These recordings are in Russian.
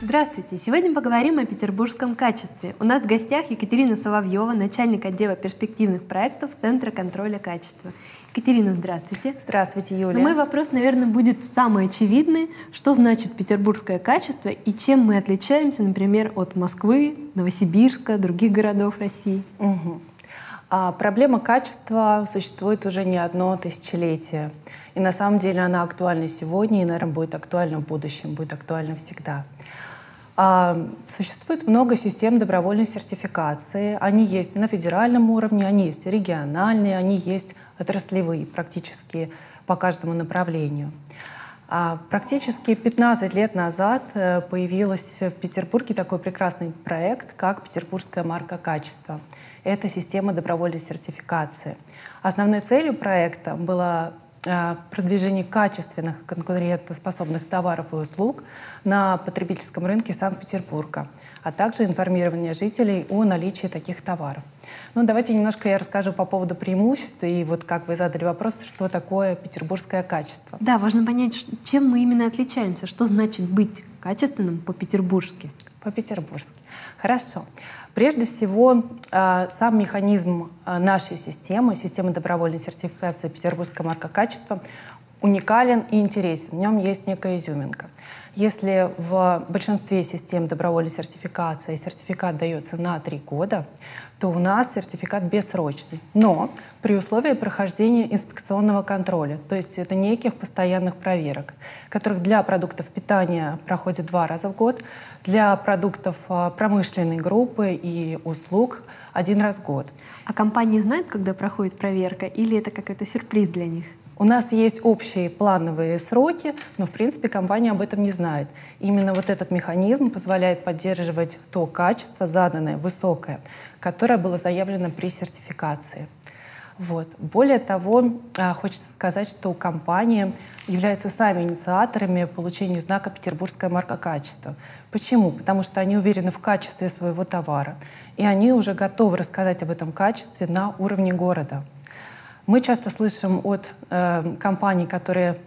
Здравствуйте! Сегодня поговорим о петербургском качестве. У нас в гостях Екатерина Соловьева, начальник отдела перспективных проектов Центра контроля качества. Екатерина, здравствуйте. Здравствуйте, Юлия. Но мой вопрос, наверное, будет самый очевидный. Что значит петербургское качество и чем мы отличаемся, например, от Москвы, Новосибирска, других городов России? Проблема качества существует уже не одно тысячелетие. И на самом деле она актуальна сегодня и, наверное, будет актуальна в будущем, будет актуальна всегда. Существует много систем добровольной сертификации. Они есть на федеральном уровне, они есть региональные, они есть отраслевые, практически по каждому направлению. Практически 15 лет назад появился в Петербурге такой прекрасный проект, как «Петербургская марка качества». Это система добровольной сертификации. Основной целью проекта было продвижение качественных, конкурентоспособных товаров и услуг на потребительском рынке Санкт-Петербурга, а также информирование жителей о наличии таких товаров. Ну, давайте немножко я расскажу по поводу преимуществ, и вот как вы задали вопрос, что такое петербургское качество. Да, важно понять, чем мы именно отличаемся, что значит быть качественным по-петербургски. По-петербургски. Хорошо. Прежде всего, сам механизм нашей системы добровольной сертификации «Петербургская марка качества», уникален и интересен. В нем есть некая изюминка. Если в большинстве систем добровольной сертификации сертификат дается на 3 года, то у нас сертификат бессрочный, но при условии прохождения инспекционного контроля, то есть это неких постоянных проверок, которых для продуктов питания проходит 2 раза в год, для продуктов промышленной группы и услуг 1 раз в год. А компании знают, когда проходит проверка, или это какой-то сюрприз для них? У нас есть общие плановые сроки, но, в принципе, компания об этом не знает. Именно вот этот механизм позволяет поддерживать то качество, заданное, высокое, которое было заявлено при сертификации. Вот. Более того, хочется сказать, что компании являются сами инициаторами получения знака «Петербургская марка качества». Почему? Потому что они уверены в качестве своего товара, и они уже готовы рассказать об этом качестве на уровне города. Мы часто слышим от компаний, которые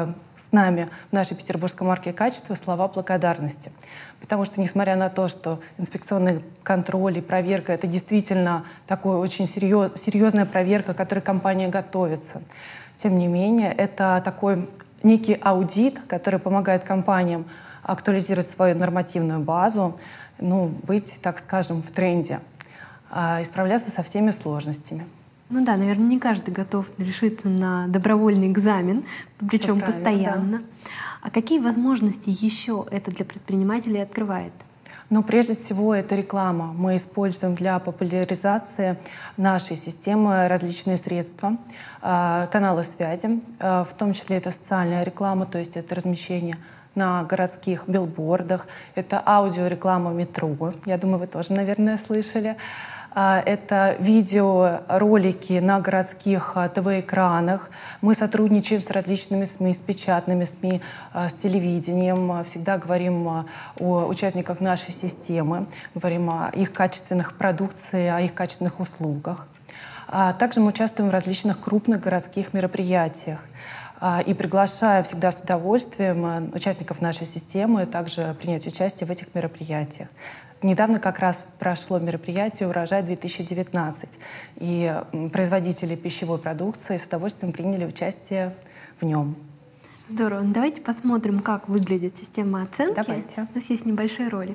с нами в нашей петербургской марке качества, слова благодарности. Потому что, несмотря на то, что инспекционный контроль и проверка — это действительно такая очень серьезная проверка, к которой компания готовится, тем не менее, это такой некий аудит, который помогает компаниям актуализировать свою нормативную базу, быть, так скажем, в тренде, и справляться со всеми сложностями. Ну да, наверное, не каждый готов решиться на добровольный экзамен, причем постоянно. Да. А какие возможности еще это для предпринимателей открывает? Ну, прежде всего, это реклама. Мы используем для популяризации нашей системы различные средства, каналы связи, в том числе это социальная реклама, то есть это размещение на городских билбордах, это аудиореклама в метро. Я думаю, вы тоже, наверное, слышали. Это видеоролики на городских ТВ-экранах. Мы сотрудничаем с различными СМИ, с печатными СМИ, с телевидением. Всегда говорим о участниках нашей системы, говорим о их качественных продукциях, о их качественных услугах. Также мы участвуем в различных крупных городских мероприятиях. И приглашаю всегда с удовольствием участников нашей системы также принять участие в этих мероприятиях. Недавно как раз прошло мероприятие «Урожай-2019», и производители пищевой продукции с удовольствием приняли участие в нем. Здорово. Ну, давайте посмотрим, как выглядит система оценки. Давайте. У нас есть небольшой ролик.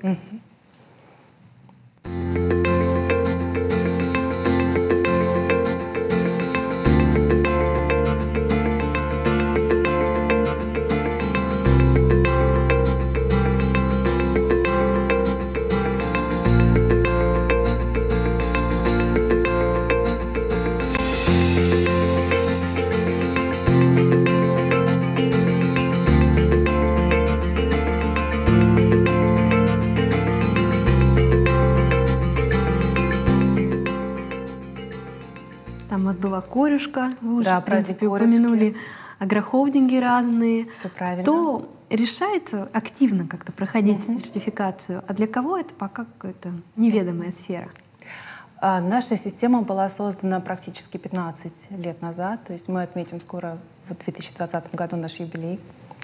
Там вот была корюшка, вы уже, да, в принципе, упомянули агрохолдинги разные. Все правильно. Кто решает активно как-то проходить сертификацию, а для кого это пока какая-то неведомая сфера? Наша система была создана практически 15 лет назад, то есть мы отметим скоро в 2020 году наш юбилей.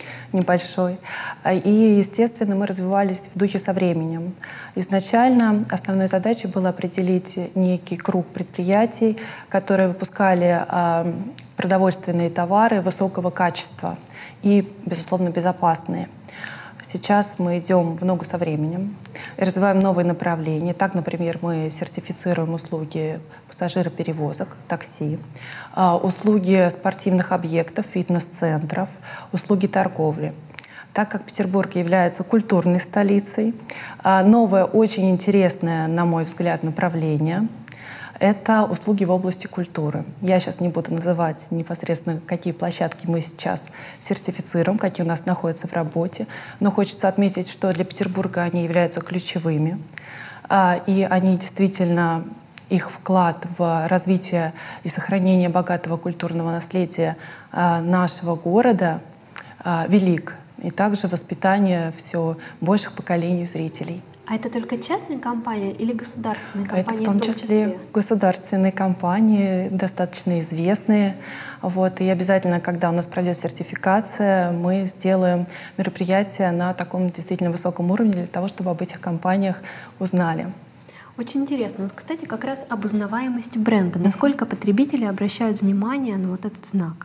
небольшой. И, естественно, мы развивались в духе со временем. Изначально основной задачей было определить некий круг предприятий, которые выпускали продовольственные товары высокого качества и, безусловно, безопасные. Сейчас мы идем в ногу со временем и развиваем новые направления. Так, например, мы сертифицируем услуги пассажироперевозок, такси, услуги спортивных объектов, фитнес-центров, услуги торговли. Так как Петербург является культурной столицей, новое, очень интересное, на мой взгляд, направление — это услуги в области культуры. Я сейчас не буду называть непосредственно, какие площадки мы сейчас сертифицируем, какие у нас находятся в работе, но хочется отметить, что для Петербурга они являются ключевыми, и они действительно, их вклад в развитие и сохранение богатого культурного наследия нашего города велик, и также воспитание все больших поколений зрителей. А это только частные компании или государственные компании? Это в том числе государственные компании, достаточно известные. Вот. И обязательно, когда у нас пройдет сертификация, мы сделаем мероприятие на таком действительно высоком уровне для того, чтобы об этих компаниях узнали. Очень интересно. Вот, кстати, как раз об узнаваемости бренда. Насколько потребители обращают внимание на вот этот знак?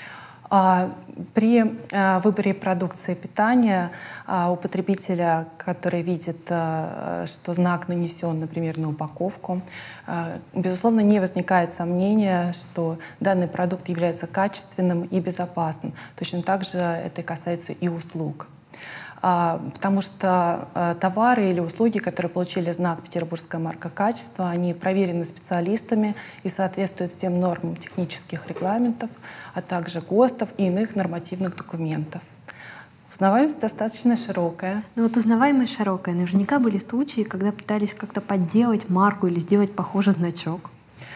При выборе продукции питания у потребителя, который видит, что знак нанесен, например, на упаковку, безусловно, не возникает сомнения, что данный продукт является качественным и безопасным. Точно так же это касается и услуг. Потому что товары или услуги, которые получили знак «Петербургская марка качества», они проверены специалистами и соответствуют всем нормам технических регламентов, а также ГОСТов и иных нормативных документов. Узнаваемость достаточно широкая. Ну вот узнаваемость широкая. Наверняка были случаи, когда пытались как-то подделать марку или сделать похожий значок.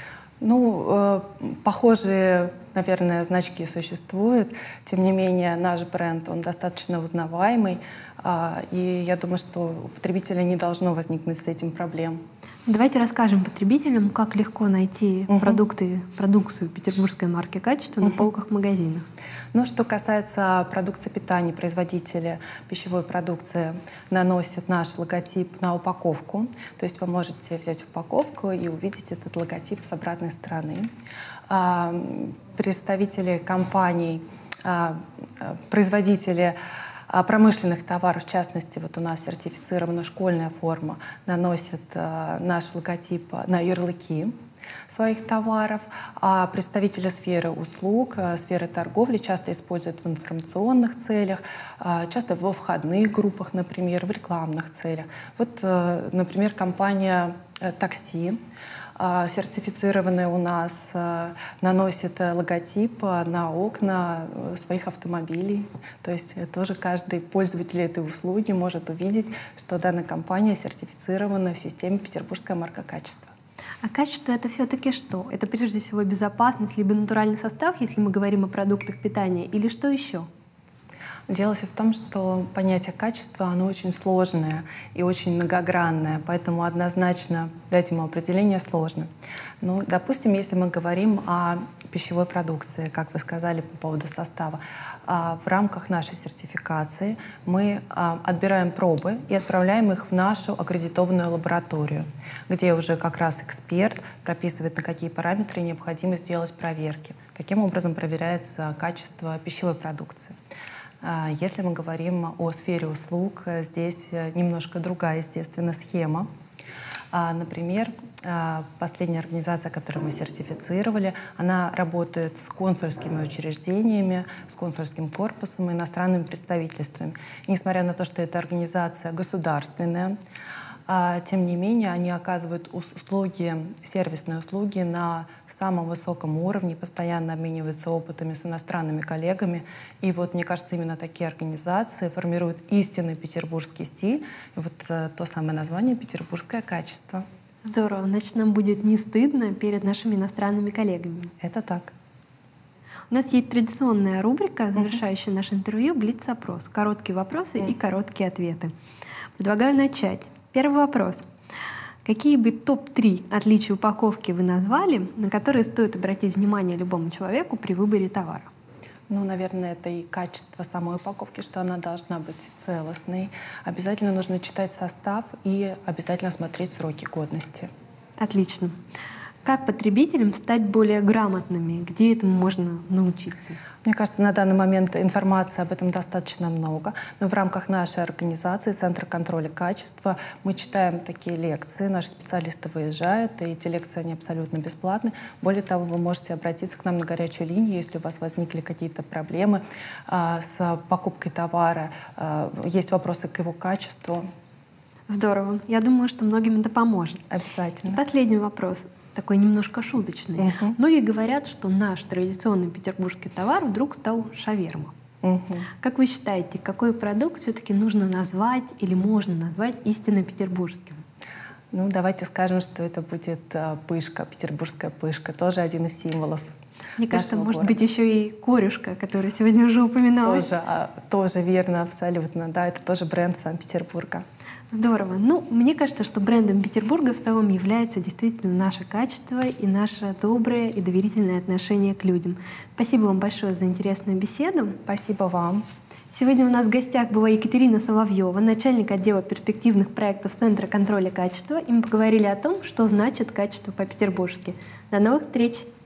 Ну, похожие, наверное, значки существуют. Тем не менее, наш бренд, он достаточно узнаваемый. И я думаю, что у потребителя не должно возникнуть с этим проблем. Давайте расскажем потребителям, как легко найти продукцию петербургской марки качества на полках магазинов. Ну, что касается продукции питания, производители пищевой продукции наносят наш логотип на упаковку. То есть вы можете взять упаковку и увидеть этот логотип с обратной стороны. Представители компаний, производители промышленных товаров, в частности, вот у нас сертифицирована школьная форма, наносят наш логотип на ярлыки своих товаров, а представители сферы услуг, сферы торговли часто используют в информационных целях, часто во входных группах, например, в рекламных целях. Вот, например, компания «Такси», сертифицированные у нас, наносит логотип на окна своих автомобилей. То есть тоже каждый пользователь этой услуги может увидеть, что данная компания сертифицирована в системе «Петербургская марка качества». А качество — это все-таки что? Это прежде всего безопасность, либо натуральный состав, если мы говорим о продуктах питания, или что еще? Дело все в том, что понятие качества, оно очень сложное и очень многогранное, поэтому однозначно дать ему определение сложно. Ну, допустим, если мы говорим о пищевой продукции, как вы сказали по поводу состава, в рамках нашей сертификации мы отбираем пробы и отправляем их в нашу аккредитованную лабораторию, где уже как раз эксперт прописывает, на какие параметры необходимо сделать проверки, каким образом проверяется качество пищевой продукции. Если мы говорим о сфере услуг, здесь немножко другая, естественно, схема. Например, последняя организация, которую мы сертифицировали, она работает с консульскими учреждениями, с консульским корпусом и иностранными представительствами. И несмотря на то, что эта организация государственная, тем не менее они оказывают услуги, сервисные услуги на самом высоком уровне, постоянно обмениваются опытами с иностранными коллегами. И вот, мне кажется, именно такие организации формируют истинный петербургский стиль. И вот то самое название «Петербургское качество». Здорово. Значит, нам будет не стыдно перед нашими иностранными коллегами. Это так. У нас есть традиционная рубрика, завершающая наше интервью, «Блиц-опрос». Короткие вопросы и короткие ответы. Предлагаю начать. Первый вопрос. Какие бы топ-3 отличия упаковки вы назвали, на которые стоит обратить внимание любому человеку при выборе товара? Ну, наверное, это и качество самой упаковки, что она должна быть целостной. Обязательно нужно читать состав и обязательно смотреть сроки годности. Отлично. Как потребителям стать более грамотными? Где этому можно научиться? Мне кажется, на данный момент информации об этом достаточно много, но в рамках нашей организации Центра контроля качества мы читаем такие лекции, наши специалисты выезжают, и эти лекции они абсолютно бесплатны. Более того, вы можете обратиться к нам на горячую линию, если у вас возникли какие-то проблемы с покупкой товара, есть вопросы к его качеству. Здорово. Я думаю, что многим это поможет. Обязательно. И последний вопрос, такой немножко шуточный. Многие говорят, что наш традиционный петербургский товар вдруг стал шаверма. Как вы считаете, какой продукт все-таки нужно назвать или можно назвать истинно петербургским? Ну, давайте скажем, что это будет пышка, петербургская пышка, тоже один из символов. Мне кажется, может быть еще и корюшка, которая сегодня уже упоминалась. Тоже верно, абсолютно. Да, это тоже бренд Санкт-Петербурга. Здорово. Ну, мне кажется, что брендом Петербурга в целом является действительно наше качество и наше доброе и доверительное отношение к людям. Спасибо вам большое за интересную беседу. Спасибо вам. Сегодня у нас в гостях была Екатерина Соловьева, начальник отдела перспективных проектов Центра контроля качества, и мы поговорили о том, что значит качество по-петербургски. До новых встреч!